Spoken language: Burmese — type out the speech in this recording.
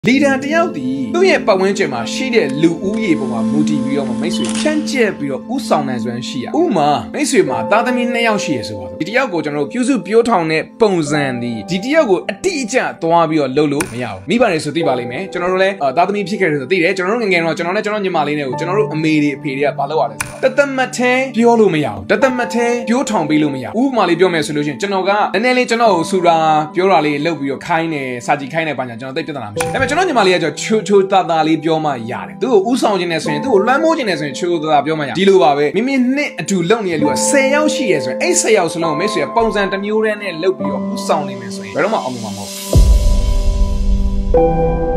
Leader တယောက်ဒီသူ့ရဲ့ပတ်ဝန်းကျင်မှာရှိတဲ့လူဦးရေပေါ်မှာမူတည်ပြီးတော့မိတ်ဆွေဖြန့်ကျက်ပြီးတော့ဥဆောင်နိုင်စွမ်းရှိရဥမာမိတ်ဆွေမှာသားသမီး2ယောက်ရှိရဆိုပါတော့ဒီတယောက်ကိုကျွန်တော်တို့ပြုစုပြောထောင်တဲ့ပုံစံဒီတယောက်ကိုအတိအကျသွားပြီးတော့လုပ်လို့မရဘူးမိပါတယ်ဆိုသိပါလိမ့်မယ်ကျွန်တော်တို့လည်းသားသမီးဖြစ်ခဲ့တယ်ဆိုသိတယ်ကျွန်တော်တို့ငယ်ငယ်တော့ကျွန်တော်နဲ့ကျွန်တော်ညီမလေးနဲ့ကိုကျွန်တော်တို့အမေတွေအဖေတွေကဘာလုပ်ရလဲဆိုတော့တသက်မထဲပြောလို့မရဘူးတသက်မထဲပြောထောင်ပေးလို့မရဘူးဥပမာလေးပြောမယ်ဆိုလို့ရှိရင်ကျွန်တော်ကနည်းနည်းလေးကျွန်တော်ကိုဆူတာပြောတာလေးလုပ်ပြီးတော့ခိုင်းတယ်စာကြည့်ခိုင်းတယ်ဘာညာကျွန်တော်သိပြဿနာမရှိဘူးဒါပေမဲ့ကျွန်တော်ညီမလေးကချိုတာလေးပြောမှရတယ်သူ့ကိုဥဆောင်ခြင်းနဲ့ဆိုရင်သူ့ကိုလွှမ်းမိုးခြင်းနဲ့ဆိုရင်ချိုတာပြောမှရဒီလိုပါပဲမိမိနှစ်အတူလုံနေတဲ့လူက10ယောက်ရှိရဲဆိုရင်အဲ့10ယောက်စလုံးမိတ်ဆွေပုံစံတစ်မျိုးတည်းနဲ့လုပ်ပြီးတော့ဥဆောင်နေမယ်ဆိုရင်ဘယ်တော့မှအောင်မြင်မှာမဟုတ်ဘူး